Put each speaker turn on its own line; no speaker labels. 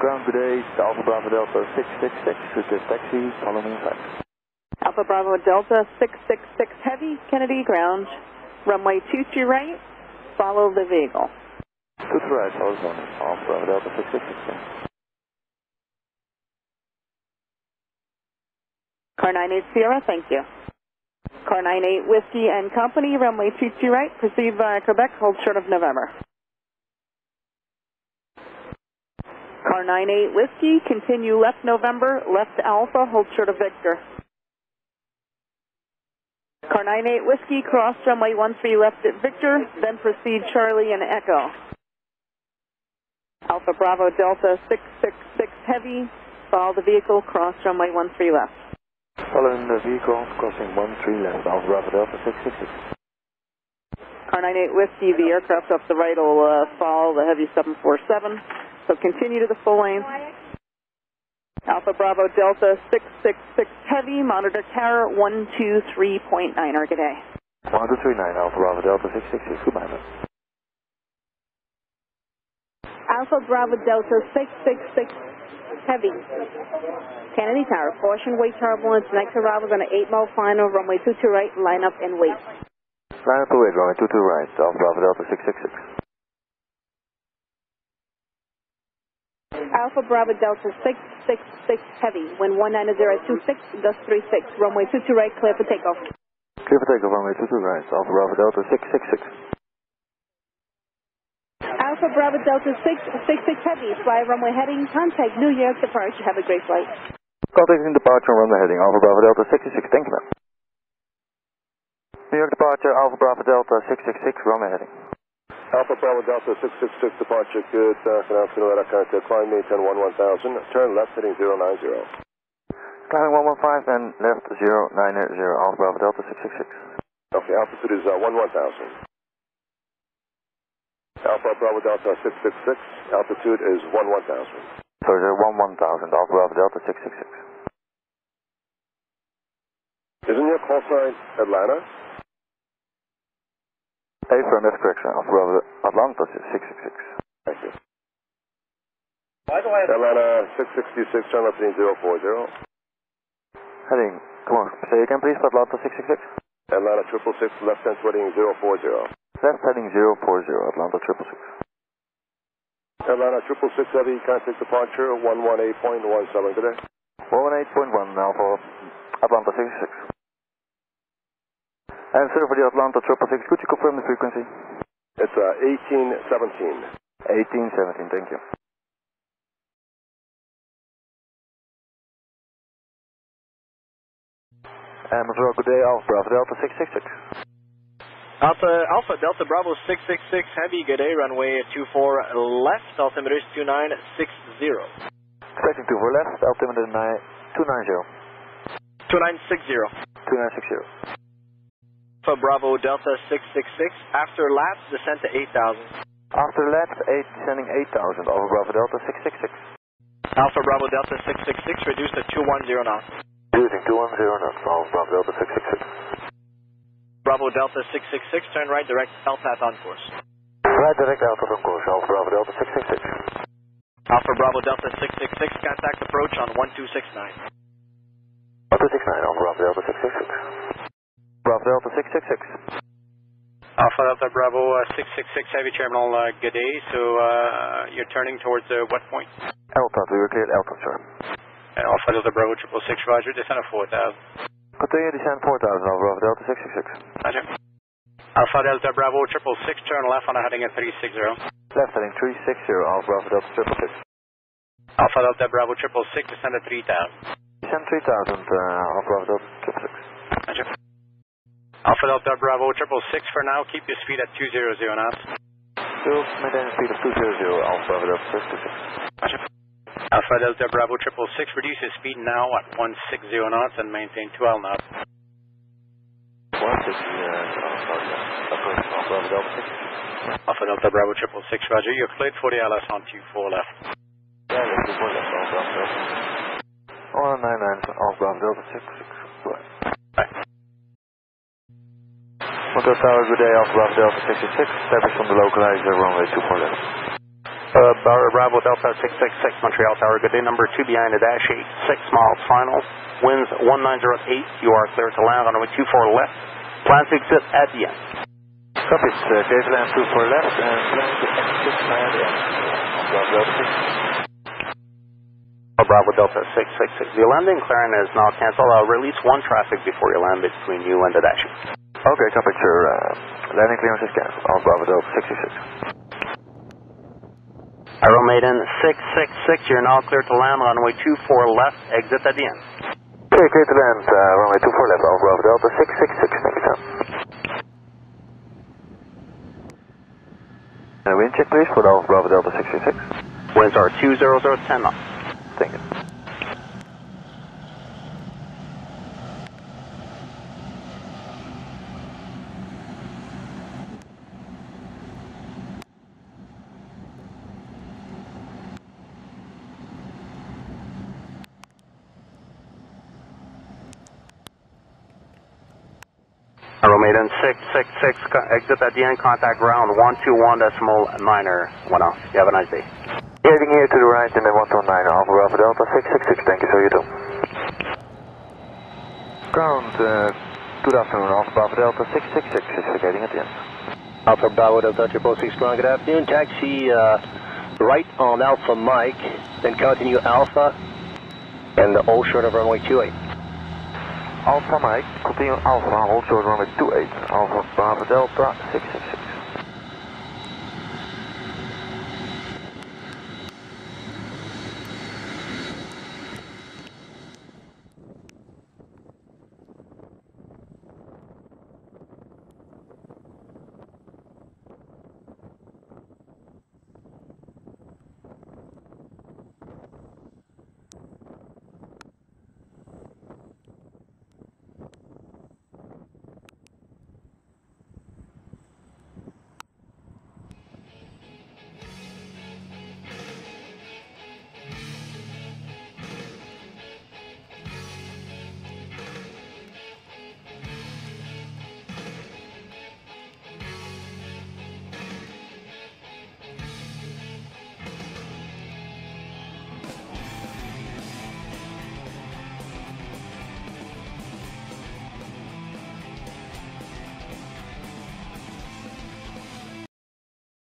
ground, good day, Alpha Bravo Delta 666, request taxi, follow me inside.
Alpha Bravo Delta 666 Heavy, Kennedy ground, runway 22 right, follow the vehicle.
22 right, follow zone, Alpha Bravo Delta 666.
Car 98 Sierra, thank you. Car 98 Whiskey and Company, runway 22 right, proceed via Quebec, hold short of November. Car 98 Whiskey, continue left November, left Alpha, hold short of Victor. Car 98 Whiskey, cross runway 13 left at Victor, then proceed Charlie and Echo. Alpha Bravo Delta 666 Heavy, follow the vehicle, cross runway 13 left.
Following the vehicle, crossing 13 left, Alpha Bravo Delta 666.
Car 98 Whiskey, the aircraft off the right will follow the Heavy 747, so continue to the full lane. Alpha Bravo Delta 666 Heavy, monitor tower 123.9, good day.
1239, Alpha Bravo Delta 666, goodbye.
Alpha Bravo Delta 666 Heavy, Kennedy Tower, caution, wait turbulence, next arrival on an 8-mile final, runway 22 right, line up and wait.
Line up and wait, runway 22 right, Alpha Bravo Delta 666.
Alpha Bravo Delta 666 Heavy, wind 19026, dust 36, runway 22 right, clear for takeoff.
Clear for takeoff, runway 22 right, Alpha Bravo Delta 666.
Alpha Bravo Delta 666 Heavy, fly runway heading, contact New York departure, have a great flight.
Contacting departure and runway heading, Alpha Bravo Delta 666, thank you ma'am. New York departure, Alpha Bravo Delta 666, runway heading.
Alpha Bravo Delta 666 departure, good afternoon, contact climb maintain 1000, turn left heading 090.
Climbing 115 and left 090, Alpha Bravo Delta 666.
Okay, altitude is 1000. Alpha Bravo Delta 666, altitude is 1000.
So 1000, Alpha Bravo Delta 666.
Isn't your call sign Atlanta?
Affirmative, correction, Alpha Bravo Atlanta 666.
Thank you. Atlanta 666, turn left heading 040.
Heading, come on, say again please, Atlanta 666.
Atlanta 666, left hand heading 040.
Left heading 040, Atlanta 666.
Atlanta 666 Heavy, contact departure 118.17 today.
118.1, Alpha Atlanta 666. And sir, for the Atlanta 666, could you confirm the frequency?
It's 1817.
1817, thank you. And mevrouw, good day, Alpha Bravo Delta 666.
Alpha Delta Bravo 666 Heavy, good day, runway 24 left, altimeter is 2960.
Expecting 24 left, altimeter 290.
2960.
2960.
Alpha Bravo Delta 666, after laps, descend to 8000.
After left, 8, descending 8000, Alpha Bravo Delta 666.
Alpha Bravo Delta 666, reduced to 210 knots.
Reducing 210 knots, Alpha Bravo Delta 666.
Bravo Delta 666, turn right, direct LPAT on course.
Right, direct Alpha on course, Alpha Bravo Delta 666.
Alpha Bravo Delta 666, contact approach on 1269.
1269, Alpha Bravo Delta 666. Bravo Delta 666.
Alpha Delta Bravo 666 Heavy Terminal, good day. So you're turning towards what point?
Eltot, we were cleared Eltot, sir.
Alpha Delta Bravo 666, roger, descend of 4000.
Continue descend 4000, Alpha Bravo Delta 666.
Roger. Alpha Delta Bravo 666, turn left on a heading at 360.
Left heading 360, Alpha Bravo Delta 666.
Alpha Delta Bravo 666, descend at 3000.
Descend 3000, Alpha Bravo Delta 666.
Roger. Alpha Delta Bravo 666 for now, keep your speed at 200 knots.
Still maintain speed of 200, Alpha Bravo Delta 666.
Roger. Alpha Delta Bravo 666, reduce your speed now at 160 knots and maintain 12 knots.
160, Alpha Bravo Delta 666.
Alpha Delta Bravo 666, roger, you're cleared for the LS on 24 left.
Yeah, yeah, 24 left, Alpha Bravo Delta 199, Alpha Bravo Delta 666.
Bye.
Hotel Tower, good day, Alpha Bravo Delta 66, establish on the localizer, runway 24 left.
Bravo Delta 666 Montreal Tower, good day, number 2 behind the dash 8, 6 miles final, winds 1908, you are clear to land, runway 24 left, plan to exit at the end.
Copy, it's Cleveland 24 left and plan to exit at the end.
Bravo Delta 666, the landing clearance is now canceled. I'll release one traffic before you land between you and the dash 8.
Okay, copy, sir. Landing clearance is canceled. Alpha Bravo Delta 666.
Aero Maiden 666, you're now clear to land, runway 24 left, exit at the end.
Okay, clear to land, runway 24 left, Alpha Bravo Delta 666, thank you, sir. Wind check, please, for the Alpha Bravo Delta 666.
Winds are 20010 knots.
Thank you.
Aero Maiden 666, exit at the end, contact ground 121.9 off. You have a nice day.
Heading here to the right in the 119, Alpha Bravo Delta 666, thank you, sir, you too. Ground, good afternoon, Alpha Bravo Delta 666 is vacating at the end.
Alpha Bravo Delta 666, ground, good afternoon, taxi right on Alpha Mike, then continue Alpha, and hold short of runway 28.
Alpha Mike, continue Alpha, hold short runway 28, Alpha Bravo Delta 666.